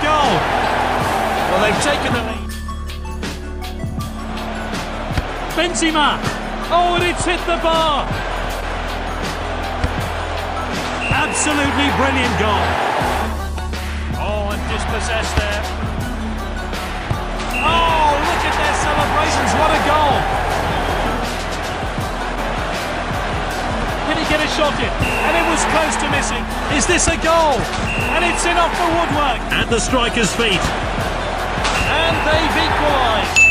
goal. Well, they've taken the lead. Benzema. Oh, and it's hit the bar. Absolutely brilliant goal. Oh, and dispossessed there. Oh, look at their celebrations. What a goal. Can he get a shot in? And it was close to missing. Is this a goal? And it's in off the woodwork. At the striker's feet. And they've equalised.